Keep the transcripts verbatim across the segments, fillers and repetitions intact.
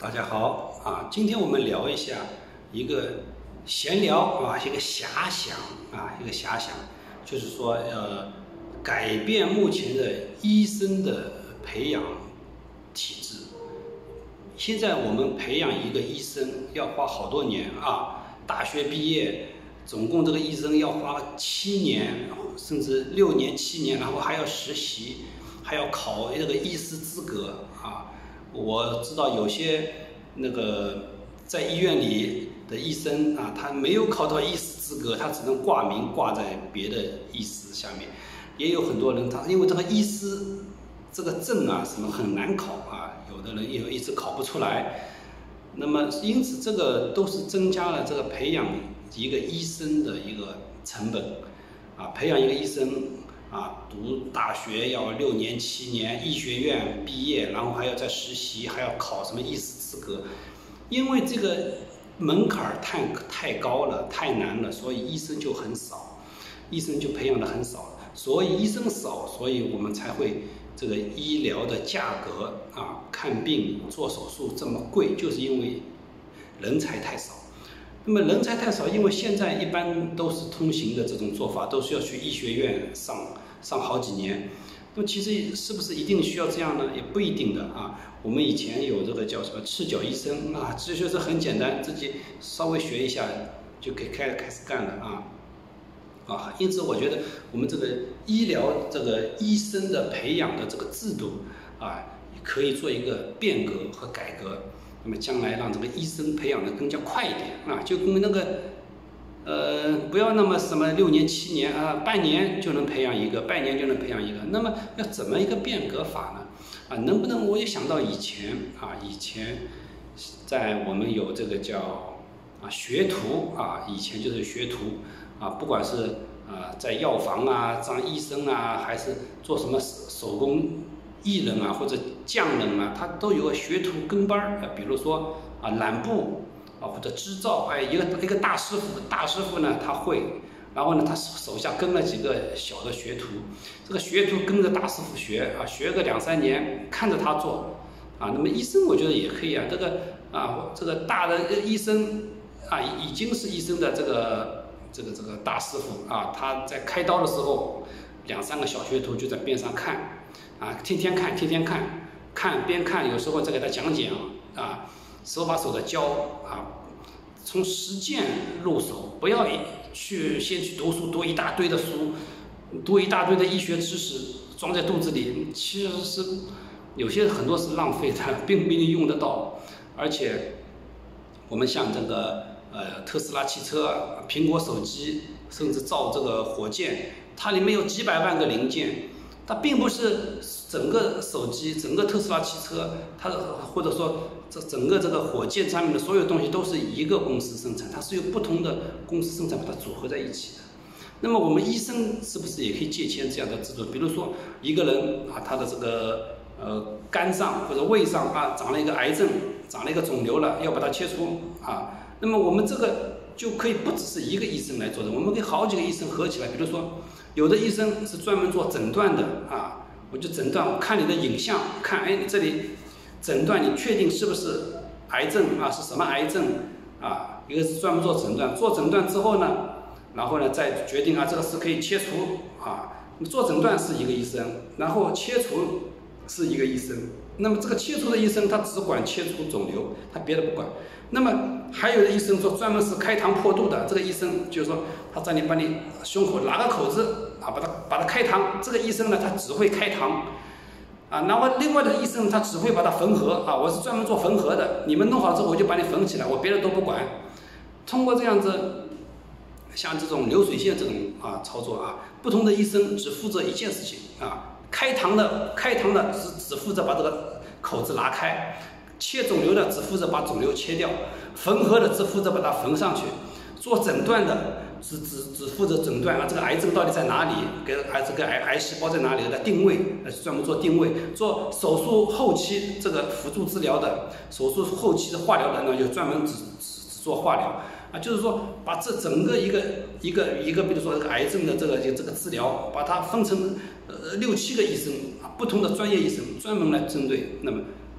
大家好啊，今天我们聊一下一个闲聊啊，一个遐想啊，一个遐想，就是说呃，改变目前的医生的培养体制。现在我们培养一个医生要花好多年啊，大学毕业，总共这个医生要花七年，甚至六年、七年，然后还要实习，还要考这个医师资格啊。我知道有些那个在医院里的医生啊，他没有考到医师资格，他只能挂名挂在别的医师下面。也有很多人他因为这个医师这个证啊什么很难考啊，有的人也一直考不出来。那么因此这个都是增加了这个培养一个医生的一个成本啊，培养一个医生啊，读大学要六年七年，医学院毕业，然后还要再实习，还要考什么医师资格。因为这个门槛太太高了，太难了，所以医生就很少，医生就培养的很少。所以医生少，所以我们才会这个医疗的价格啊，看病做手术这么贵，就是因为人才太少。那么人才太少，因为现在一般都是通行的这种做法，都是要去医学院上上好几年。那么其实是不是一定需要这样呢？也不一定的啊。我们以前有这个叫什么赤脚医生啊，这就是很简单，自己稍微学一下就可以开开始干了啊啊。因此我觉得我们这个医疗这个医生的培养的这个制度啊，可以做一个变革和改革。那么将来让这个医生培养的更加快一点啊，就跟那个，呃，不要那么什么六年七年啊，半年就能培养一个，半年就能培养一个。那么要怎么一个变革法呢？啊，能不能我也想到以前啊，以前在我们有这个叫啊学徒啊，以前就是学徒啊，不管是啊在药房啊当医生啊，还是做什么手工艺人啊或者匠人啊，他都有个学徒跟班儿啊，比如说啊染布啊或者织造，哎一个一个大师傅，大师傅呢他会，然后呢他手下跟了几个小的学徒，这个学徒跟着大师傅学啊，学个两三年，看着他做啊。那么医生我觉得也可以啊，这个啊这个大的医生啊已经是医生的这个这个这个大师傅啊，他在开刀的时候，两三个小学徒就在边上看。啊，天天看，天天看，看边看，有时候再给他讲讲啊，手把手的教啊，从实践入手，不要去先去读书，读一大堆的书，读一大堆的医学知识装在肚子里，其实是有些很多是浪费的，并不一定用得到。而且我们像这个呃特斯拉汽车、苹果手机，甚至造这个火箭，它里面有几百万个零件。它并不是整个手机、整个特斯拉汽车，它或者说这整个这个火箭上面的所有东西都是一个公司生产，它是由不同的公司生产把它组合在一起的。那么我们医生是不是也可以借鉴这样的制度？比如说一个人啊，他的这个呃肝上或者胃上啊长了一个癌症，长了一个肿瘤了，要把它切除啊，那么我们这个就可以不只是一个医生来做的，我们可以好几个医生合起来，比如说。有的医生是专门做诊断的啊，我就诊断，我看你的影像，看，哎，你这里诊断，你确定是不是癌症啊？是什么癌症啊？一个是专门做诊断，做诊断之后呢，然后呢再决定啊，这个是可以切除啊。做诊断是一个医生，然后切除是一个医生。那么这个切除的医生他只管切除肿瘤，他别的不管。那么还有的医生说专门是开膛破肚的，这个医生就是说他在你把你胸口拉个口子啊，把它把它开膛，这个医生呢他只会开膛啊，然后另外的医生他只会把它缝合啊，我是专门做缝合的，你们弄好之后我就把你缝起来，我别的都不管。通过这样子像这种流水线这种啊操作啊，不同的医生只负责一件事情啊，开膛的开膛的只只负责把这个口子拉开。切肿瘤的只负责把肿瘤切掉，缝合的只负责把它缝上去，做诊断的只只只负责诊断啊，这个癌症到底在哪里，给癌这个癌癌细胞在哪里，给它定位，专门做定位。做手术后期这个辅助治疗的，手术后期的化疗的呢，就专门只只只做化疗啊，就是说把这整个一个一个一个，比如说这个癌症的这个这个治疗，把它分成呃六七个医生啊，不同的专业医生专门来针对那么。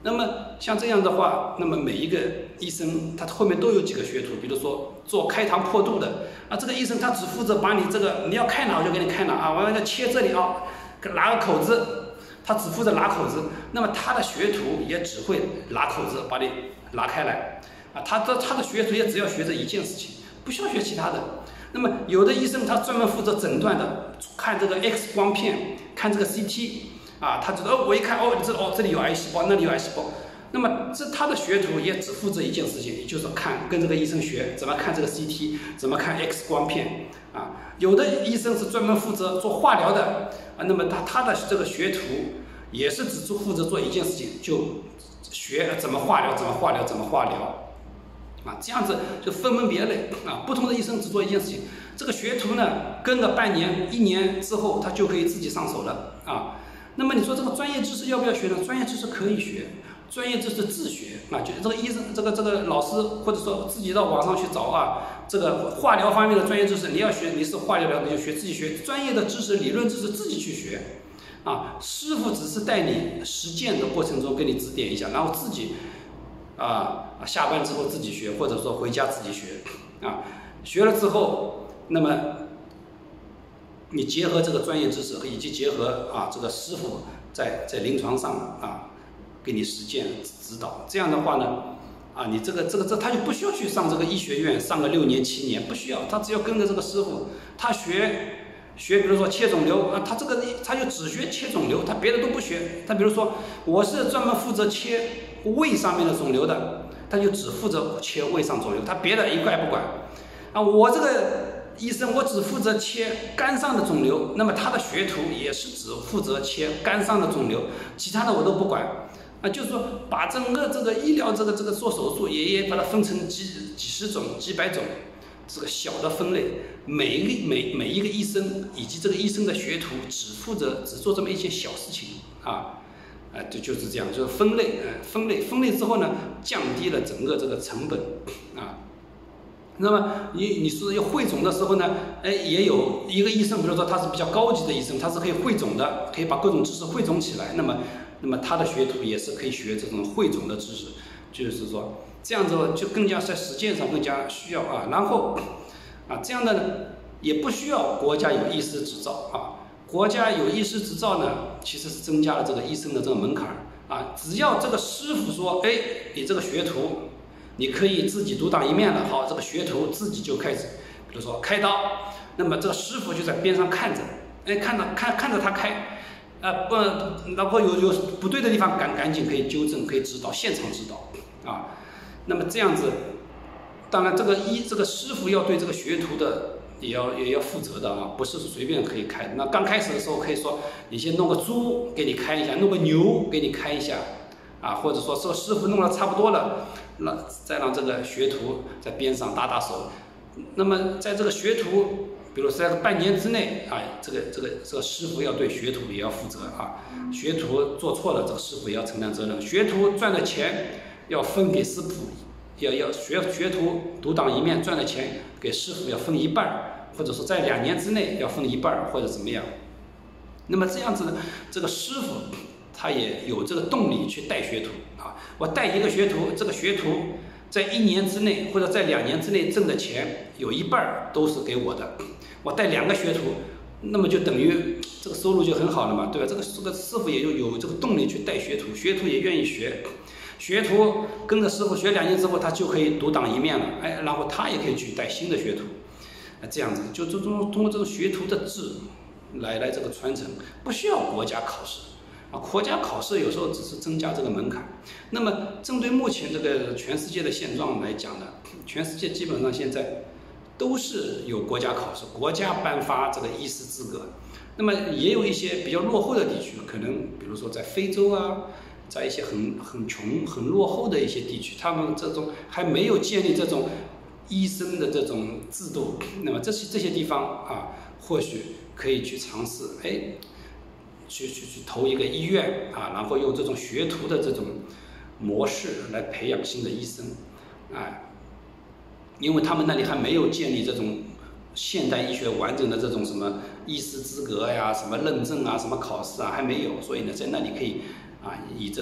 那么像这样的话，那么每一个医生他后面都有几个学徒，比如说做开膛破肚的啊，这个医生他只负责把你这个你要开哪我就给你开哪啊，完了切这里啊，拿个口子，他只负责拿口子，那么他的学徒也只会拿口子把你拿开来啊，他的他的学徒也只要学这一件事情，不需要学其他的。那么有的医生他专门负责诊断的，看这个 X 光片，看这个 C T。啊，他知道哦，我一看哦，你知道哦，这里有癌细胞，那里有癌细胞。那么这他的学徒也只负责一件事情，也就是看跟这个医生学怎么看这个 C T， 怎么看 X 光片啊。有的医生是专门负责做化疗的啊，那么他他的这个学徒也是只做负责做一件事情，就学怎么化疗，怎么化疗，怎么化疗啊。这样子就分门别类啊，不同的医生只做一件事情。这个学徒呢，跟了半年、一年之后，他就可以自己上手了啊。那么你说这个专业知识要不要学呢？专业知识可以学，专业知识自学啊，就是这个医生、这个这个老师或者说自己到网上去找啊，这个化疗方面的专业知识你要学，你是化疗你就学自己学，专业的知识、理论知识自己去学啊。师傅只是带你实践的过程中给你指点一下，然后自己啊下班之后自己学，或者说回家自己学啊。学了之后，那么你结合这个专业知识，以及结合啊这个师傅在在临床上啊给你实践指导，这样的话呢，啊你这个这个这他就不需要去上这个医学院上个六年七年，不需要，他只要跟着这个师傅，他学学比如说切肿瘤啊，他这个他就只学切肿瘤，他别的都不学。他比如说我是专门负责切胃上面的肿瘤的，他就只负责切胃上肿瘤，他别的一概不管。啊，我这个医生我只负责切肝上的肿瘤，那么他的学徒也是只负责切肝上的肿瘤，其他的我都不管。啊，就是说把整个这个医疗这个这个做手术也也把它分成几几十种、几百种这个小的分类，每一个每每一个医生以及这个医生的学徒只负责只做这么一些小事情啊，啊就就是这样，就是分类，呃分类分类之后呢，降低了整个这个成本啊。那么你你说要汇总的时候呢，哎，也有一个医生，比如说他是比较高级的医生，他是可以汇总的，可以把各种知识汇总起来。那么，那么他的学徒也是可以学这种汇总的知识，就是说这样子就更加在实践上更加需要啊。然后啊，这样的呢也不需要国家有医师执照啊，国家有医师执照呢，其实是增加了这个医生的这个门槛啊。只要这个师傅说，哎，你这个学徒。你可以自己独当一面了，好，这个学徒自己就开始，比如说开刀，那么这个师傅就在边上看着，哎，看着看看着他开，呃不，然后有有不对的地方赶赶紧可以纠正，可以指导，现场指导啊。那么这样子，当然这个医这个师傅要对这个学徒的也要也要负责的啊，不是随便可以开的。那刚开始的时候可以说，你先弄个猪给你开一下，弄个牛给你开一下。啊，或者说这个师傅弄得差不多了，那再让这个学徒在边上打打手。那么在这个学徒，比如在半年之内啊，这个这个这个师傅要对学徒也要负责啊。学徒做错了，这个师傅也要承担责任。学徒赚的钱要分给师傅，要要学学徒独当一面赚的钱给师傅要分一半，或者说在两年之内要分一半或者怎么样。那么这样子呢，这个师傅。他也有这个动力去带学徒啊！我带一个学徒，这个学徒在一年之内或者在两年之内挣的钱有一半都是给我的。我带两个学徒，那么就等于这个收入就很好了嘛，对吧？这个这个师傅也就有这个动力去带学徒，学徒也愿意学。学徒跟着师傅学两年之后，他就可以独当一面了，哎，然后他也可以去带新的学徒，啊，这样子就就通通过这个学徒的制来来这个传承，不需要国家考试。啊，国家考试有时候只是增加这个门槛。那么，针对目前这个全世界的现状来讲呢，全世界基本上现在都是有国家考试，国家颁发这个医师资格。那么，也有一些比较落后的地区，可能比如说在非洲啊，在一些很很穷、很落后的一些地区，他们这种还没有建立这种医生的这种制度。那么，这些这些地方啊，或许可以去尝试，哎。去去去投一个医院啊，然后用这种学徒的这种模式来培养新的医生，啊，因为他们那里还没有建立这种现代医学完整的这种什么医师资格呀、什么认证啊、什么考试啊还没有，所以呢，在那里可以啊以这种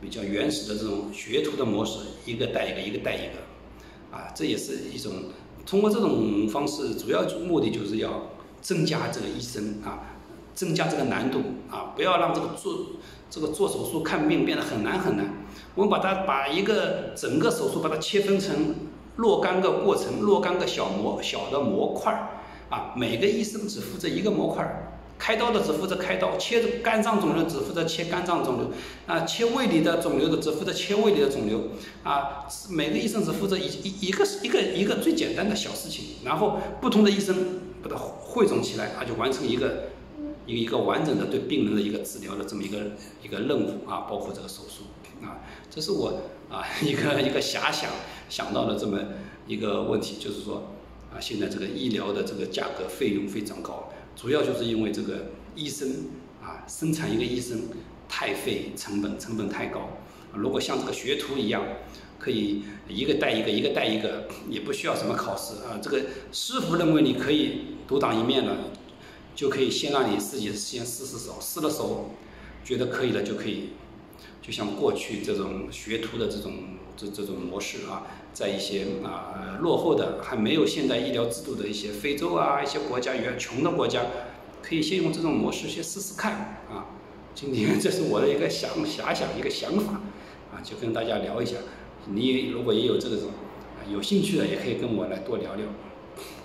比较原始的这种学徒的模式，一个带一个，一个带一个，啊，这也是一种通过这种方式，主要目的就是要增加这个医生啊，增加这个难度啊，不要让这个做这个做手术看病变得很难很难。我们把它把一个整个手术把它切分成若干个过程，若干个小模小的模块啊，每个医生只负责一个模块。开刀的只负责开刀，切肝脏肿瘤只负责切肝脏肿瘤，啊，切胃里的肿瘤的只负责切胃里的肿瘤，啊，每个医生只负责一一一个一个一个最简单的小事情，然后不同的医生把它汇总起来，啊，就完成一个一个一个完整的对病人的一个治疗的这么一个一个任务啊，包括这个手术啊，这是我啊一个一个遐想想到的这么一个问题，就是说啊，现在这个医疗的这个价格费用非常高。主要就是因为这个医生啊，生产一个医生太费成本，成本太高。如果像这个学徒一样，可以一个带一个，一个带一个，也不需要什么考试啊。这个师傅认为你可以独当一面了，就可以先让你自己先试试手，试了手觉得可以了就可以。就像过去这种学徒的这种这这种模式啊，在一些啊落后的还没有现代医疗制度的一些非洲啊一些国家原穷的国家，可以先用这种模式先试试看啊。今天这是我的一个想遐想一个想法啊，就跟大家聊一下。你如果也有这种有兴趣的，也可以跟我来多聊聊。